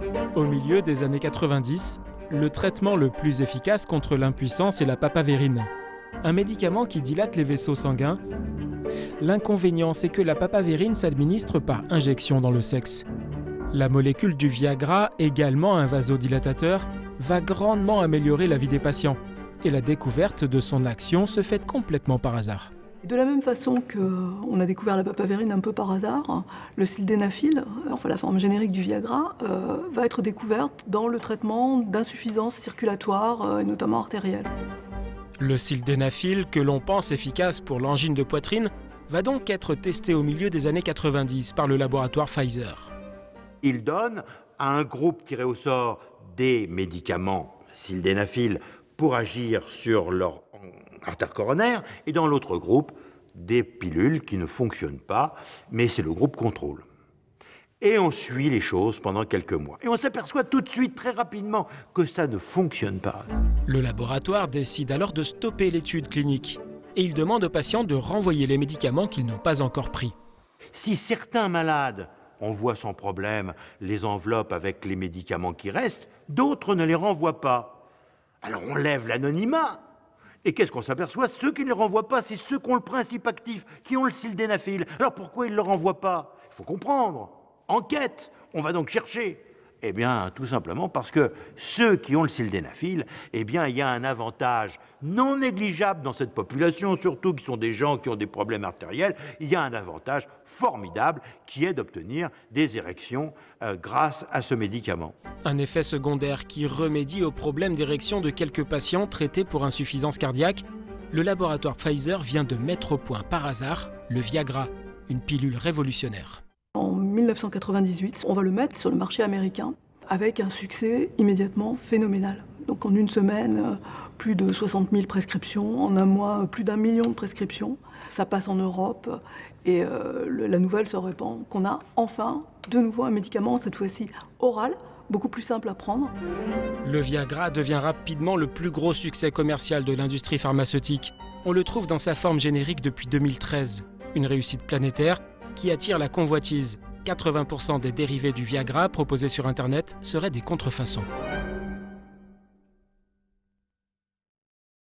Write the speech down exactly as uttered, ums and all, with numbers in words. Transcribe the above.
Au milieu des années quatre-vingt-dix, le traitement le plus efficace contre l'impuissance est la papavérine, un médicament qui dilate les vaisseaux sanguins. L'inconvénient, c'est que la papavérine s'administre par injection dans le sexe. La molécule du Viagra, également un vasodilatateur, va grandement améliorer la vie des patients. Et la découverte de son action se fait complètement par hasard. De la même façon qu'on a découvert la papavérine un peu par hasard, le sildenafil, enfin la forme générique du Viagra, euh, va être découverte dans le traitement d'insuffisance circulatoire, euh, et notamment artérielle. Le sildenafil, que l'on pense efficace pour l'angine de poitrine, va donc être testé au milieu des années quatre-vingt-dix par le laboratoire Pfizer. Il donne à un groupe tiré au sort des médicaments sildenafil pour agir sur leur artère coronaire, et dans l'autre groupe, des pilules qui ne fonctionnent pas, mais c'est le groupe contrôle. Et on suit les choses pendant quelques mois. Et on s'aperçoit tout de suite, très rapidement, que ça ne fonctionne pas. Le laboratoire décide alors de stopper l'étude clinique. Et il demande aux patients de renvoyer les médicaments qu'ils n'ont pas encore pris. Si certains malades envoient sans problème les enveloppes avec les médicaments qui restent, d'autres ne les renvoient pas. Alors on lève l'anonymat. Et qu'est-ce qu'on s'aperçoit? Ceux qui ne le renvoient pas, c'est ceux qui ont le principe actif, qui ont le sildenafil. Alors pourquoi ils ne le renvoient pas? Il faut comprendre. Enquête. On va donc chercher. Eh bien, tout simplement parce que ceux qui ont le sildenafil, eh bien, il y a un avantage non négligeable dans cette population, surtout qui sont des gens qui ont des problèmes artériels, il y a un avantage formidable qui est d'obtenir des érections euh, grâce à ce médicament. Un effet secondaire qui remédie au problème d'érection de quelques patients traités pour insuffisance cardiaque. Le laboratoire Pfizer vient de mettre au point par hasard le Viagra, une pilule révolutionnaire. En mille neuf cent quatre-vingt-dix-huit, on va le mettre sur le marché américain avec un succès immédiatement phénoménal. Donc en une semaine, plus de soixante mille prescriptions, en un mois, plus d'un million de prescriptions. Ça passe en Europe et euh, le, la nouvelle se répand qu'on a enfin de nouveau un médicament, cette fois-ci oral, beaucoup plus simple à prendre. Le Viagra devient rapidement le plus gros succès commercial de l'industrie pharmaceutique. On le trouve dans sa forme générique depuis deux mille treize, une réussite planétaire qui attire la convoitise. quatre-vingts pour cent des dérivés du Viagra proposés sur Internet seraient des contrefaçons.